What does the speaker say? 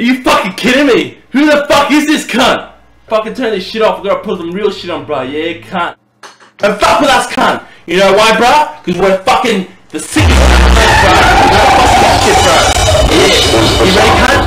Are you fucking kidding me? Who the fuck is this cunt? Fucking turn this shit off. We gotta put some real shit on, bro. Yeah, cunt. And fuck with us, cunt. You know why, bro? Because we're fucking the sickest, bro. We're fucking shit, bro. Yeah. You ready, cunt?